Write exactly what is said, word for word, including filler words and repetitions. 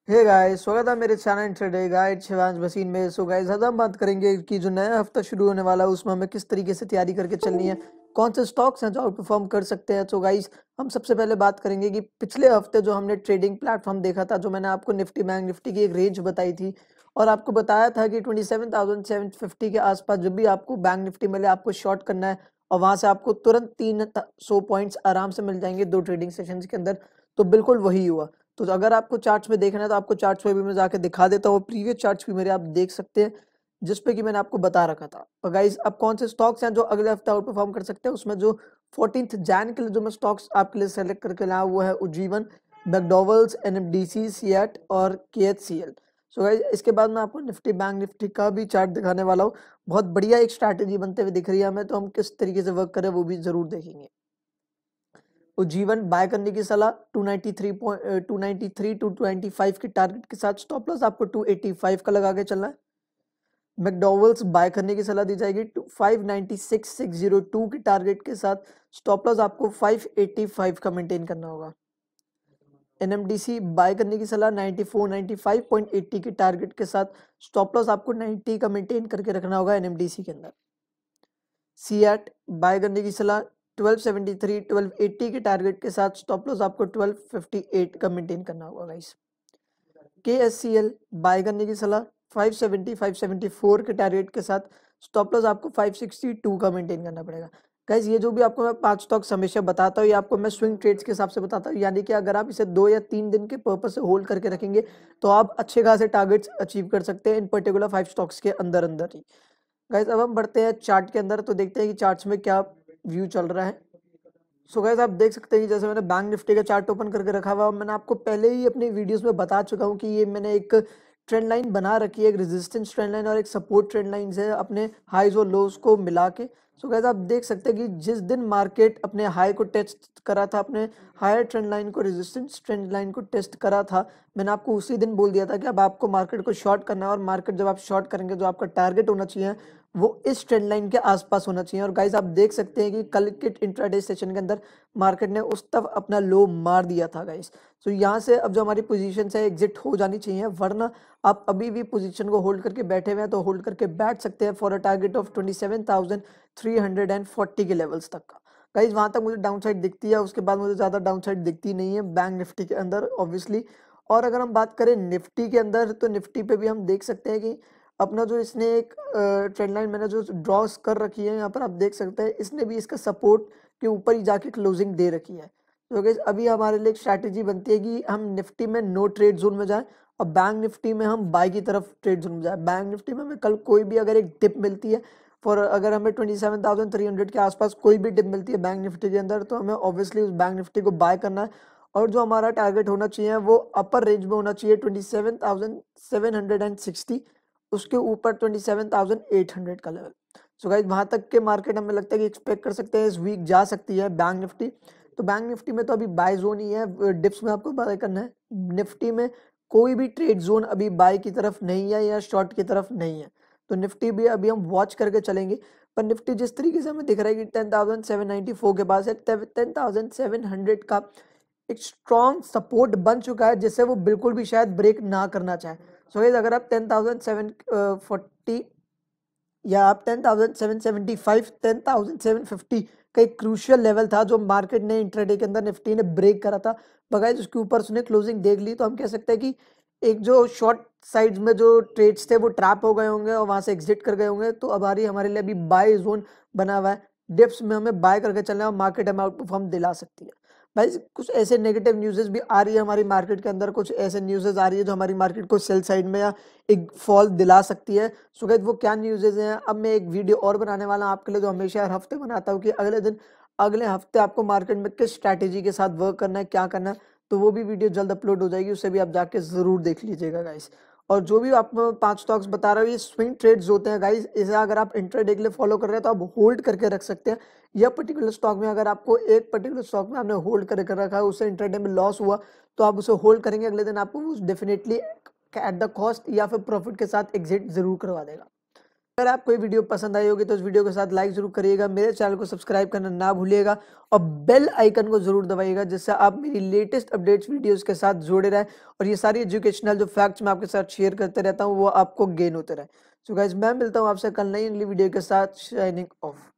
Hey guys, स्वागत है मेरे channel intraday guide Shivansh Bhasin में। सो गाइस, आज हम बात करेंगे कि जो नया हफ्ता शुरू होने वाला है उसमें हमें किस तरीके से तैयारी करके चलनी है, कौन से स्टॉक्स हैं जो आउट परफॉर्म कर सकते हैं। सो गाइस, हम सबसे पहले बात करेंगे कि पिछले हफ्ते जो हमने ट्रेडिंग प्लेटफॉर्म देखा था, जो मैंने आपको निफ्टी बैंक निफ्टी की एक रेंज बताई थी और आपको बताया था कि twenty seven thousand seven fifty के आसपास जब भी आपको बैंक निफ्टी मिले आपको शॉर्ट करना है और वहां से आपको तुरंत तीन सौ पॉइंट्स आराम से मिल जाएंगे दो ट्रेडिंग सेशंस के अंदर। तो बिल्कुल वही हुआ। तो अगर आपको चार्ट्स में देखना है तो आपको चार्ट्स में भी मैं जाके दिखा देता हूँ, प्रीवियस चार्ट्स भी मेरे आप देख सकते हैं जिस पे कि मैंने आपको बता रखा था। और गाइस, अब कौन से स्टॉक्स हैं जो अगले हफ्ते आउट परफॉर्म कर सकते हैं, उसमें जो फोर्टीन्थ जैन के लिए जो मैं स्टॉक्स आपके लिए सेलेक्ट करके लाया वो है उज्जीवन, मैकडॉवेल्स, एनएफडीसी, सिएट और केएचसीएल। सो गाइस, इसके बाद मैं आपको निफ्टी बैंक निफ्टी का भी चार्ट दिखाने वाला हूँ। बहुत बढ़िया एक स्ट्रैटेजी बनते हुए दिख रही है हमें, तो हम किस तरीके से वर्क करें वो भी जरूर देखेंगे। उज्जीवन बाय करने की सलाह two ninety three point two ninety three two twenty five के टारगेट के साथ, स्टॉप लॉस आपको टू एटी फाइव का लगा के चलना है। मैकडॉवेल्स बाय करने की सलाह दी जाएगी five ninety six six zero two के टारगेट के साथ, स्टॉप लॉस आपको फाइव एटी फाइव का मेंटेन करना होगा। एनएमडीसी बाय करने की सलाह ninety four ninety five point eighty के टारगेट के साथ, स्टॉप लॉस आपको नाइंटी का मेंटेन करके रखना होगा एनएमडीसी के अंदर। सीएट बाय करने की सलाह twelve seventy three twelve eighty के टारगेट के साथ, स्टॉप लॉस आपको ट्वेल्व फिफ्टी एट का मेंटेन करना होगा गाइस। केएससीएल बाय करने की सलाह five seventy five seventy four के टारगेट के साथ, स्टॉप लॉस आपको फाइव सिक्सटी टू का मेंटेन करना पड़ेगा। गाइस, ये जो भी आपको मैं पांच स्टॉक्स हमेशा बताता हूँ ये आपको मैं स्विंग ट्रेड्स के हिसाब से बताता हूँ, यानी कि अगर आप इसे दो या तीन दिन के पर्पस से होल्ड करके रखेंगे तो आप अच्छे खासे टारगेट्स अचीव कर सकते हैं इन पर्टिकुलर फाइव स्टॉक्स के अंदर अंदर ही। गाइस, अब हम बढ़ते हैं चार्ट के अंदर, तो देखते हैं कि चार्ट्स में क्या व्यू चल रहा है। सो गाइस, आप देख सकते हैं कि जैसे मैंने बैंक निफ्टी का चार्ट ओपन करके रखा हुआ, मैंने आपको पहले ही अपनी वीडियोस में बता चुका हूं कि ये मैंने एक ट्रेंड लाइन बना रखी है, एक रेजिस्टेंस ट्रेंड लाइन और एक सपोर्ट ट्रेंड लाइन है अपने हाईज और लोज को मिला के। सो गाइस, आप देख सकते हैं कि जिस दिन मार्केट अपने हाई को टेस्ट करा था, अपने हायर ट्रेंड लाइन को, रेजिस्टेंस ट्रेंड लाइन को टेस्ट करा था, मैंने आपको उसी दिन बोल दिया था कि अब आपको मार्केट को शॉर्ट करना है और मार्केट जब आप शॉर्ट करेंगे जो आपका टारगेट होना चाहिए वो इस ट्रेंड लाइन के आसपास होना चाहिए। और गाइस, आप देख सकते हैं कि कल के इंट्राडे सेशन के अंदर मार्केट ने उस तब अपना लो मार दिया था गाइस। तो यहाँ से अब जो हमारी पोजीशन है एग्जिट हो जानी चाहिए, वरना आप अभी भी पोजीशन को होल्ड करके बैठे हुए हैं तो होल्ड करके बैठ सकते हैं for a target of twenty seven thousand three hundred forty के लेवल्स तक का। गाइस, वहां तक मुझे डाउन साइड दिखती है, उसके बाद मुझे ज्यादा डाउन साइड दिखती नहीं है बैंक निफ्टी के अंदर ऑब्वियसली। और अगर हम बात करें निफ्टी के अंदर, तो निफ्टी पे भी हम देख सकते हैं कि अपना जो इसने एक ट्रेंड लाइन मैंने जो ड्रॉस कर रखी है यहाँ पर आप देख सकते हैं, इसने भी इसका सपोर्ट के ऊपर ही जाके क्लोजिंग दे रखी है। तो गाइस, अभी हमारे लिए एक स्ट्रैटेजी बनती है कि हम निफ्टी में नो ट्रेड जोन में जाएं और बैंक निफ्टी में हम बाई की तरफ ट्रेड जोन में जाए। बैंक निफ्टी में हमें कल कोई भी अगर एक डिप मिलती है फॉर, अगर हमें twenty seven thousand three hundred के आसपास कोई भी डिप मिलती है बैंक निफ्टी के अंदर, तो हमें ऑब्वियसली उस बैंक निफ्टी को बाय करना है और जो हमारा टारगेट होना चाहिए वो अपर रेंज में होना चाहिए twenty seven thousand seven hundred and sixty, उसके ऊपर twenty seven thousand eight hundred का लेवल। सो गाइस, वहां तक के मार्केट हमें लगता है कि एक्सपेक्ट कर सकते हैं इस वीक जा सकती है बैंक निफ्टी। तो बैंक निफ्टी में तो अभी बाय जोन ही है, डिप्स में आपको बाय करना है। निफ्टी में कोई भी ट्रेड जोन अभी बाय की तरफ नहीं है या शॉर्ट की तरफ नहीं है, तो निफ्टी भी अभी हम वॉच करके चलेंगे। पर निफ्टी जिस तरीके से हमें दिख रहा है कि ten thousand seven ninety four के पास है, टेन थाउजेंड सेवन हंड्रेड का एक स्ट्रॉन्ग सपोर्ट बन चुका है जिससे वो बिल्कुल भी शायद ब्रेक ना करना चाहे। सो गाइस, अगर आप टेन थाउजेंड सेवन फोर्टी या आप ten thousand seven seventy five ten thousand seven fifty का एक क्रूशियल लेवल था जो मार्केट ने इंट्राडे के अंदर निफ्टी ने ब्रेक करा था, बगैर उसके ऊपर उसने क्लोजिंग देख ली, तो हम कह सकते हैं कि एक जो शॉर्ट साइड्स में जो ट्रेड्स थे वो ट्रैप हो गए होंगे और वहां से एग्जिट कर गए होंगे। तो अब आ रही हमारे लिए अभी बाय जोन बना हुआ है, डिप्स में हमें बाय करके चलना है और मार्केट हमें आउट परफॉर्म दिला सकती है। भाई, कुछ ऐसे नेगेटिव न्यूज़ेस भी आ रही है हमारी मार्केट के अंदर, कुछ ऐसे न्यूज़ेस आ रही है जो हमारी मार्केट को सेल साइड में या एक फॉल दिला सकती है। सो गाइस, वो क्या न्यूज़ेस हैं अब मैं एक वीडियो और बनाने वाला हूं आपके लिए, जो हमेशा हर हफ्ते बनाता हूँ कि अगले दिन अगले हफ्ते आपको मार्केट में किस स्ट्रैटेजी के साथ वर्क करना है, क्या करना है। तो वो भी वीडियो जल्द अपलोड हो जाएगी, उससे भी आप जाके जरूर देख लीजिएगा गाइस। और जो भी आप पांच स्टॉक्स बता रहा हूँ ये स्विंग ट्रेड्स होते हैं गाइस, इसे अगर आप इंट्राडे के लिए फॉलो कर रहे हैं तो आप होल्ड करके रख सकते हैं। यह पर्टिकुलर स्टॉक में अगर आपको एक पर्टिकुलर स्टॉक में आपने होल्ड करके रखा है, उससे इंट्राडे में लॉस हुआ तो आप उसे होल्ड करेंगे, अगले दिन आपको डेफिनेटली एट द कॉस्ट या फिर प्रॉफिट के साथ एग्जिट जरूर करवा देगा। अगर आपको ये वीडियो पसंद आई होगी तो इस वीडियो के साथ लाइक जरूर करिएगा, मेरे चैनल को सब्सक्राइब करना ना भूलिएगा और बेल आइकन को जरूर दबाइएगा, जिससे आप मेरी लेटेस्ट अपडेट्स वीडियोस के साथ जुड़े रहें और ये सारी एजुकेशनल जो फैक्ट्स मैं आपके साथ शेयर करते रहता हूँ वो आपको गेन होते रहे। सो गाइज मैं मिलता हूँ आपसे कल नई अगली वीडियो के साथ। Signing of.